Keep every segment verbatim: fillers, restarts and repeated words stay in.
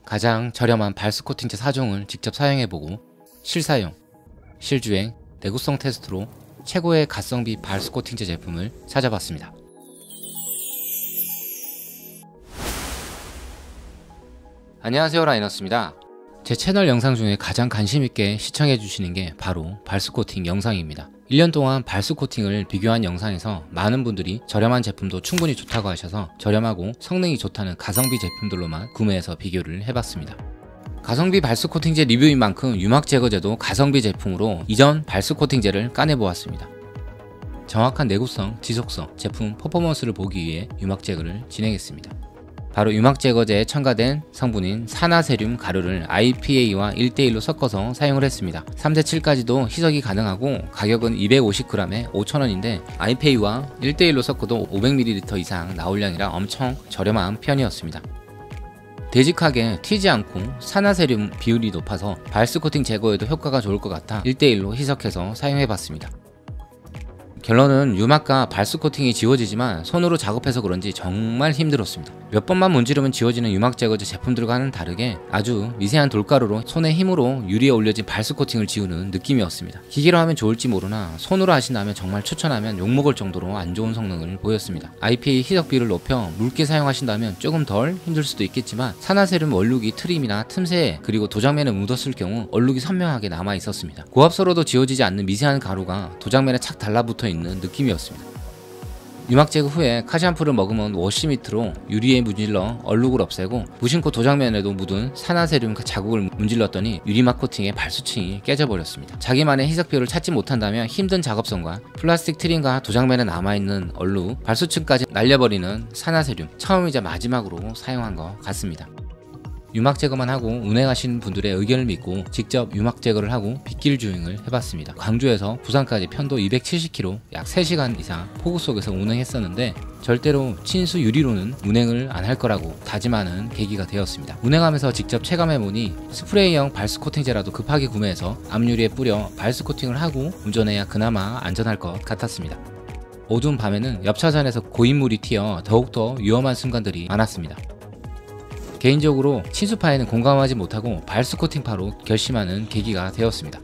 가장 저렴한 발스 코팅제 사 종을 직접 사용해보고 실사용, 실주행, 내구성 테스트로 최고의 가성비 발스 코팅제 제품을 찾아봤습니다. 안녕하세요, 라이너스입니다. 제 채널 영상 중에 가장 관심있게 시청해주시는 게 바로 발스 코팅 영상입니다. 일 년 동안 발스 코팅을 비교한 영상에서 많은 분들이 저렴한 제품도 충분히 좋다고 하셔서 저렴하고 성능이 좋다는 가성비 제품들로만 구매해서 비교를 해봤습니다. 가성비 발스 코팅제 리뷰인 만큼 유막 제거제도 가성비 제품으로 이전 발스 코팅제를 까내보았습니다. 정확한 내구성, 지속성, 제품 퍼포먼스를 보기 위해 유막 제거를 진행했습니다. 바로 유막 제거제에 첨가된 성분인 산화세륨 가루를 아이피에이와 일 대 일로 섞어서 사용을 했습니다. 삼 대 칠까지도 희석이 가능하고 가격은 이백오십 그램에 오천 원인데 아이피에이와 일 대 일로 섞어도 오백 밀리리터 이상 나올 양이라 엄청 저렴한 편이었습니다. 되직하게 튀지 않고 산화세륨 비율이 높아서 발스 코팅 제거에도 효과가 좋을 것 같아 일 대 일로 희석해서 사용해봤습니다. 결론은 유막과 발스 코팅이 지워지지만 손으로 작업해서 그런지 정말 힘들었습니다. 몇 번만 문지르면 지워지는 유막 제거제 제품들과는 다르게 아주 미세한 돌가루로 손의 힘으로 유리에 올려진 발스 코팅을 지우는 느낌이었습니다. 기계로 하면 좋을지 모르나 손으로 하신다면 정말 추천하면 욕먹을 정도로 안 좋은 성능을 보였습니다. 아이피에이 희석 비율을 높여 묽게 사용하신다면 조금 덜 힘들 수도 있겠지만 산화세륨 얼룩이 트림이나 틈새에 그리고 도장면에 묻었을 경우 얼룩이 선명하게 남아 있었습니다. 고압서로도 지워지지 않는 미세한 가루가 도장면에 착 달라붙어 있는 느낌이었습니다. 유막 제거 후에 카샴푸를 머금은 워시 미트로 유리에 문질러 얼룩을 없애고 무심코 도장면에도 묻은 산화세륨 자국을 문질렀더니 유리막 코팅의 발수층이 깨져버렸습니다. 자기만의 희석 비율을 찾지 못한다면 힘든 작업성과 플라스틱 트림과 도장면에 남아있는 얼룩, 발수층까지 날려버리는 산화세륨, 처음이자 마지막으로 사용한 것 같습니다. 유막 제거만 하고 운행하시는 분들의 의견을 믿고 직접 유막 제거를 하고 빗길 주행을 해봤습니다. 광주에서 부산까지 편도 이백칠십 킬로미터 약 세 시간 이상 폭우 속에서 운행했었는데 절대로 친수 유리로는 운행을 안 할 거라고 다짐하는 계기가 되었습니다. 운행하면서 직접 체감해보니 스프레이형 발스 코팅제라도 급하게 구매해서 앞유리에 뿌려 발스 코팅을 하고 운전해야 그나마 안전할 것 같았습니다. 어두운 밤에는 옆차선에서 고인물이 튀어 더욱더 위험한 순간들이 많았습니다. 개인적으로 친수파에는 공감하지 못하고 발스 코팅파로 결심하는 계기가 되었습니다.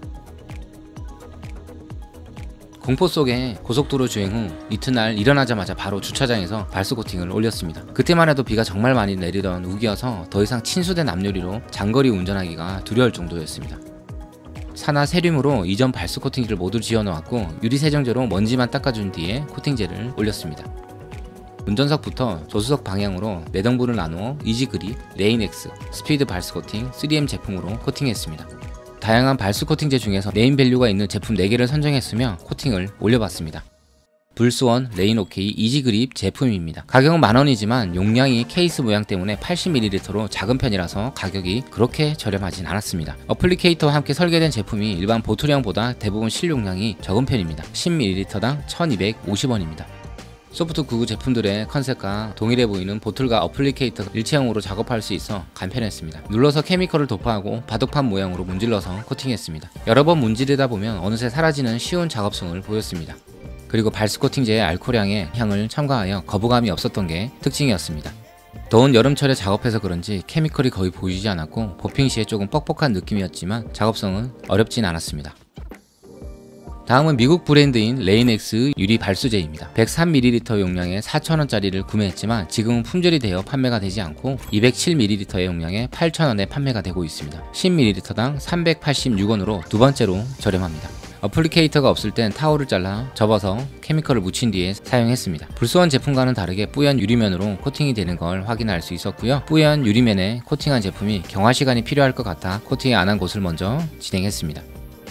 공포 속에 고속도로 주행 후 이튿날 일어나자마자 바로 주차장에서 발스 코팅을 올렸습니다. 그때만 해도 비가 정말 많이 내리던 우기여서 더 이상 친수된 앞유리로 장거리 운전하기가 두려울 정도였습니다. 산화세륨으로 이전 발스 코팅지를 모두 지어놓았고 유리 세정제로 먼지만 닦아준 뒤에 코팅제를 올렸습니다. 운전석부터 조수석 방향으로 네 등분을 나누어 이지그립, 레인엑스, 스피드 발스 코팅, 쓰리엠 제품으로 코팅했습니다. 다양한 발스 코팅제 중에서 네임밸류가 있는 제품 네 개를 선정했으며 코팅을 올려봤습니다. 불스원, 레인오케이, 이지그립 제품입니다. 가격은 만원이지만 용량이 케이스 모양 때문에 팔십 밀리리터로 작은 편이라서 가격이 그렇게 저렴하진 않았습니다. 어플리케이터와 함께 설계된 제품이 일반 보틀형보다 대부분 실용량이 적은 편입니다. 십 밀리리터당 천이백오십 원입니다. 소프트 구구 제품들의 컨셉과 동일해 보이는 보틀과 어플리케이터 일체형으로 작업할 수 있어 간편했습니다. 눌러서 케미컬을 도포하고 바둑판 모양으로 문질러서 코팅했습니다. 여러 번 문지르다 보면 어느새 사라지는 쉬운 작업성을 보였습니다. 그리고 발스 코팅제의 알코올향의 향을 첨가하여 거부감이 없었던 게 특징이었습니다. 더운 여름철에 작업해서 그런지 케미컬이 거의 보이지 않았고 보핑 시에 조금 뻑뻑한 느낌이었지만 작업성은 어렵진 않았습니다. 다음은 미국 브랜드인 레인엑스 유리 발수제입니다. 백삼 밀리리터 용량의 사천 원짜리를 구매했지만 지금은 품절이 되어 판매가 되지 않고 이백칠 밀리리터의 용량의 팔천 원에 판매가 되고 있습니다. 십 밀리리터당 삼백팔십육 원으로 두 번째로 저렴합니다. 어플리케이터가 없을 땐 타올을 잘라 접어서 케미컬을 묻힌 뒤에 사용했습니다. 불스원 제품과는 다르게 뿌연 유리면으로 코팅이 되는 걸 확인할 수 있었고요. 뿌연 유리면에 코팅한 제품이 경화 시간이 필요할 것 같아 코팅 안 한 곳을 먼저 진행했습니다.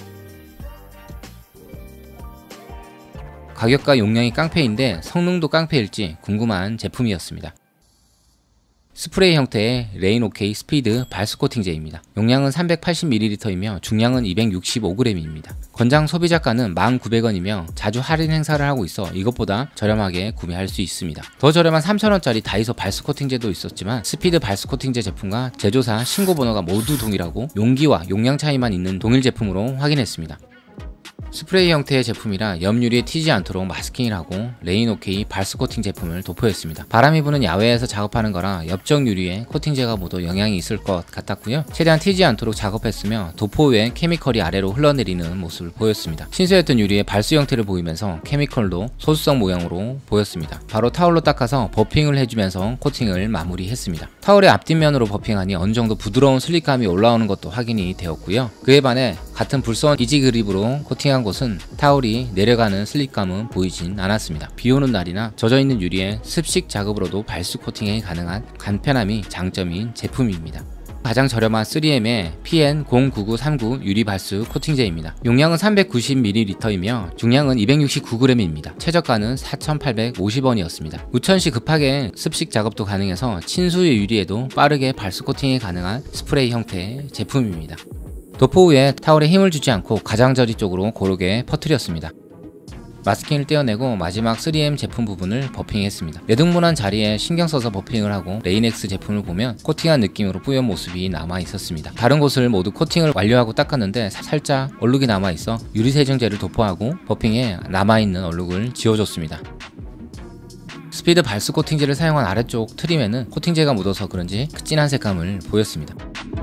가격과 용량이 깡패인데 성능도 깡패일지 궁금한 제품이었습니다. 스프레이 형태의 레인오케이 스피드 발스 코팅제입니다. 용량은 삼백팔십 밀리리터이며 중량은 이백육십오 그램입니다. 권장 소비자가는 만 구백 원이며 자주 할인 행사를 하고 있어 이것보다 저렴하게 구매할 수 있습니다. 더 저렴한 삼천 원짜리 다이소 발스 코팅제도 있었지만 스피드 발스 코팅제 제품과 제조사 신고번호가 모두 동일하고 용기와 용량 차이만 있는 동일 제품으로 확인했습니다. 스프레이 형태의 제품이라 옆 유리에 튀지 않도록 마스킹을 하고 레인오케이 발스 코팅 제품을 도포했습니다. 바람이 부는 야외에서 작업하는 거라 옆쪽 유리에 코팅제가 묻어 영향이 있을 것 같았고요. 최대한 튀지 않도록 작업했으며 도포 후에 케미컬이 아래로 흘러내리는 모습을 보였습니다. 신수였던 유리의 발수 형태를 보이면서 케미컬도 소수성 모양으로 보였습니다. 바로 타올로 닦아서 버핑을 해주면서 코팅을 마무리했습니다. 타올의 앞뒷면으로 버핑하니 어느 정도 부드러운 슬립감이 올라오는 것도 확인이 되었고요. 그에 반해 같은 불선 이지 그립으로 코팅한 곳은 타올이 내려가는 슬립감은 보이진 않았습니다. 비오는 날이나 젖어있는 유리에 습식 작업으로도 발수 코팅이 가능한 간편함이 장점인 제품입니다. 가장 저렴한 쓰리엠의 피엔 공구구 삼구 유리 발수 코팅제입니다. 용량은 삼백구십 밀리리터이며 중량은 이백육십구 그램입니다. 최저가는 사천팔백오십 원이었습니다. 우천 시 급하게 습식 작업도 가능해서 친수유 유리에도 빠르게 발수 코팅이 가능한 스프레이 형태의 제품입니다. 도포 후에 타올에 힘을 주지 않고 가장자리 쪽으로 고르게 퍼뜨렸습니다. 마스킹을 떼어내고 마지막 쓰리엠 제품 부분을 버핑했습니다. 매듭문한 자리에 신경 써서 버핑을 하고 레인엑스 제품을 보면 코팅한 느낌으로 뿌연 모습이 남아 있었습니다. 다른 곳을 모두 코팅을 완료하고 닦았는데 살짝 얼룩이 남아 있어 유리세정제를 도포하고 버핑에 남아있는 얼룩을 지워줬습니다. 스피드 발수 코팅제를 사용한 아래쪽 트림에는 코팅제가 묻어서 그런지 진한 색감을 보였습니다.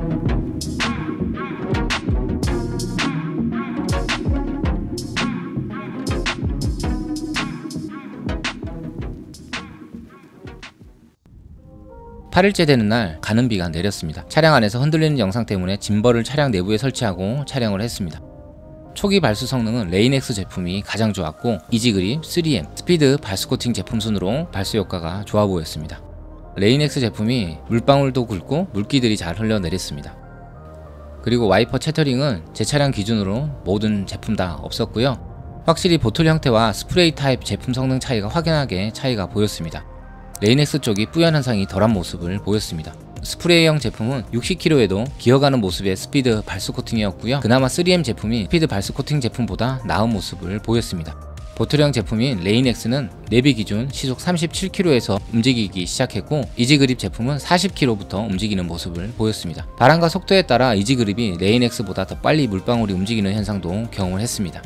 팔 일째 되는 날 가는 비가 내렸습니다. 차량 안에서 흔들리는 영상 때문에 짐벌을 차량 내부에 설치하고 촬영을 했습니다. 초기 발수 성능은 레인엑스 제품이 가장 좋았고 이지그립, 쓰리엠, 스피드 발수 코팅 제품 순으로 발수 효과가 좋아 보였습니다. 레인엑스 제품이 물방울도 굵고 물기들이 잘 흘러내렸습니다. 그리고 와이퍼 채터링은 제 차량 기준으로 모든 제품 다 없었고요. 확실히 보틀 형태와 스프레이 타입 제품 성능 차이가 확연하게 차이가 보였습니다. 레인엑스 쪽이 뿌연 현상이 덜한 모습을 보였습니다. 스프레이형 제품은 육십 킬로미터에도 기어가는 모습의 스피드 발수 코팅이었고요. 그나마 쓰리엠 제품이 스피드 발수 코팅 제품보다 나은 모습을 보였습니다. 보틀형 제품인 레인엑스는 내비 기준 시속 삼십칠 킬로미터에서 움직이기 시작했고 이지그립 제품은 사십 킬로미터부터 움직이는 모습을 보였습니다. 바람과 속도에 따라 이지그립이 레인엑스보다 더 빨리 물방울이 움직이는 현상도 경험을 했습니다.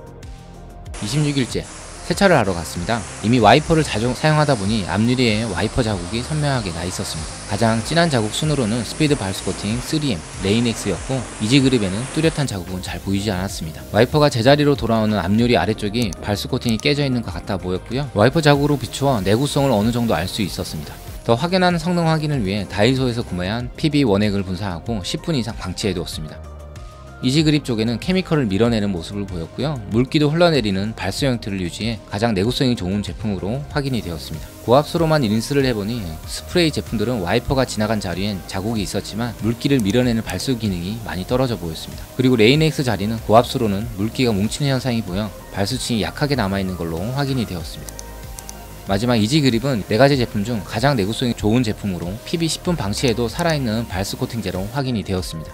이십육 일째 세차를 하러 갔습니다. 이미 와이퍼를 자주 사용하다 보니 앞유리에 와이퍼 자국이 선명하게 나 있었습니다. 가장 진한 자국 순으로는 스피드 발수 코팅 쓰리엠, 레인엑스였고 이지그립에는 뚜렷한 자국은 잘 보이지 않았습니다. 와이퍼가 제자리로 돌아오는 앞유리 아래쪽이 발수 코팅이 깨져 있는 것 같아 보였고요. 와이퍼 자국으로 비추어 내구성을 어느 정도 알 수 있었습니다. 더 확연한 성능 확인을 위해 다이소에서 구매한 피비 원액을 분사하고 십 분 이상 방치해 두었습니다. 이지그립 쪽에는 케미컬을 밀어내는 모습을 보였고요. 물기도 흘러내리는 발수 형태를 유지해 가장 내구성이 좋은 제품으로 확인이 되었습니다. 고압수로만 린스를 해보니 스프레이 제품들은 와이퍼가 지나간 자리엔 자국이 있었지만 물기를 밀어내는 발수 기능이 많이 떨어져 보였습니다. 그리고 레인엑스 자리는 고압수로는 물기가 뭉치는 현상이 보여 발수층이 약하게 남아있는 걸로 확인이 되었습니다. 마지막 이지그립은 네 가지 제품 중 가장 내구성이 좋은 제품으로 피비 십 분 방치해도 살아있는 발수 코팅제로 확인이 되었습니다.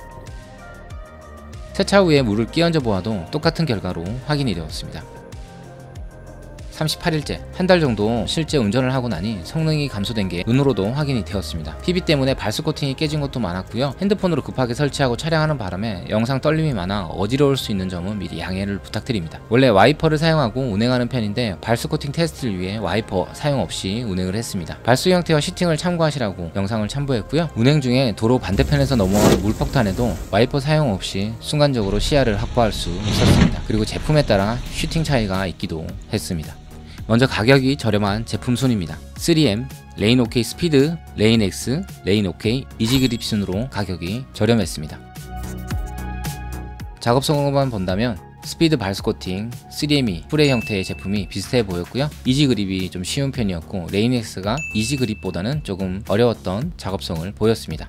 세차 후에 물을 끼얹어 보아도 똑같은 결과로 확인이 되었습니다. 삼십팔 일째 한 달 정도 실제 운전을 하고 나니 성능이 감소된 게 눈으로도 확인이 되었습니다. 피비 때문에 발수 코팅이 깨진 것도 많았고요. 핸드폰으로 급하게 설치하고 촬영하는 바람에 영상 떨림이 많아 어지러울 수 있는 점은 미리 양해를 부탁드립니다. 원래 와이퍼를 사용하고 운행하는 편인데 발수 코팅 테스트를 위해 와이퍼 사용 없이 운행을 했습니다. 발수 형태와 시팅을 참고하시라고 영상을 첨부했고요. 운행 중에 도로 반대편에서 넘어가는 물폭탄에도 와이퍼 사용 없이 순간적으로 시야를 확보할 수 있었습니다. 그리고 제품에 따라 슈팅 차이가 있기도 했습니다. 먼저 가격이 저렴한 제품 순입니다. 쓰리엠, 레인오케이 스피드, 레인엑스, 레인오케이, 이지그립 순으로 가격이 저렴했습니다. 작업 성능만 본다면 스피드 발수 코팅, 쓰리엠이 스프레이 형태의 제품이 비슷해 보였고요. 이지그립이 좀 쉬운 편이었고 레인엑스가 이지그립보다는 조금 어려웠던 작업성을 보였습니다.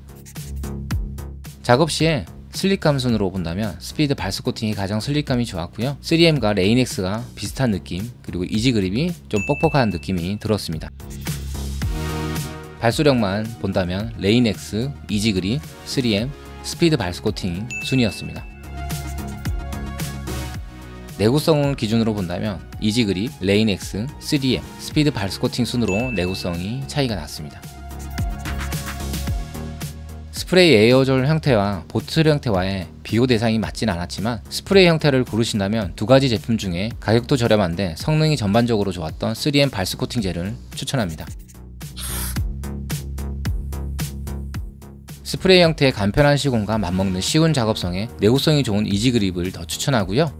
작업 시에 슬립감 순으로 본다면 스피드 발수 코팅이 가장 슬립감이 좋았고요. 쓰리엠과 레인엑스가 비슷한 느낌, 그리고 이지그립이 좀 뻑뻑한 느낌이 들었습니다. 발수력만 본다면 레인엑스, 이지그립, 쓰리엠, 스피드 발수 코팅 순이었습니다. 내구성을 기준으로 본다면 이지그립, 레인엑스, 쓰리엠, 스피드 발수 코팅 순으로 내구성이 차이가 났습니다. 스프레이 에어졸 형태와 보틀 형태와의 비교 대상이 맞진 않았지만 스프레이 형태를 고르신다면 두 가지 제품 중에 가격도 저렴한데 성능이 전반적으로 좋았던 쓰리엠 발스 코팅 젤을 추천합니다. 스프레이 형태의 간편한 시공과 맞먹는 쉬운 작업성에 내구성이 좋은 이지 그립을 더 추천하고요.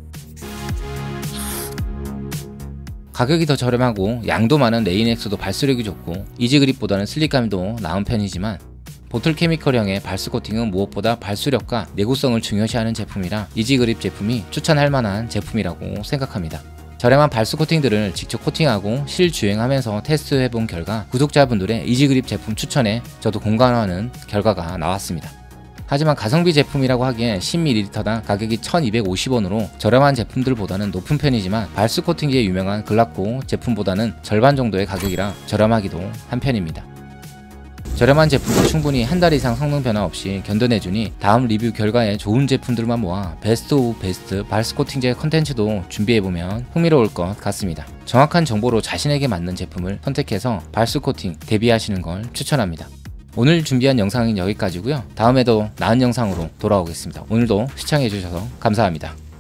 가격이 더 저렴하고 양도 많은 레인엑스도 발수력이 좋고 이지 그립보다는 슬릭감도 나은 편이지만 보틀 케미컬형의 발스 코팅은 무엇보다 발수력과 내구성을 중요시하는 제품이라 이지 그립 제품이 추천할 만한 제품이라고 생각합니다. 저렴한 발스 코팅들을 직접 코팅하고 실주행하면서 테스트해본 결과 구독자분들의 이지 그립 제품 추천에 저도 공감하는 결과가 나왔습니다. 하지만 가성비 제품이라고 하기엔 십 밀리리터당 가격이 천이백오십 원으로 저렴한 제품들보다는 높은 편이지만 발스 코팅기에 유명한 글라코 제품보다는 절반 정도의 가격이라 저렴하기도 한 편입니다. 저렴한 제품도 충분히 한 달 이상 성능 변화 없이 견뎌내주니 다음 리뷰 결과에 좋은 제품들만 모아 베스트 오브 베스트 발스 코팅제 컨텐츠도 준비해보면 흥미로울 것 같습니다. 정확한 정보로 자신에게 맞는 제품을 선택해서 발스 코팅 대비하시는 걸 추천합니다. 오늘 준비한 영상은 여기까지고요. 다음에도 나은 영상으로 돌아오겠습니다. 오늘도 시청해주셔서 감사합니다.